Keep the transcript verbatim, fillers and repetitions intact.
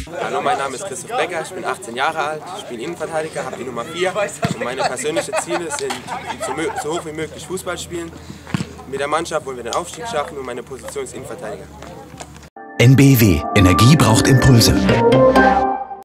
Hallo, mein Name ist Christoph Becker, ich bin achtzehn Jahre alt, ich bin Innenverteidiger, habe die Nummer vier und meine persönlichen Ziele sind, so, so hoch wie möglich Fußball spielen. Mit der Mannschaft wollen wir den Aufstieg schaffen und meine Position ist Innenverteidiger. N B W. Energie braucht Impulse.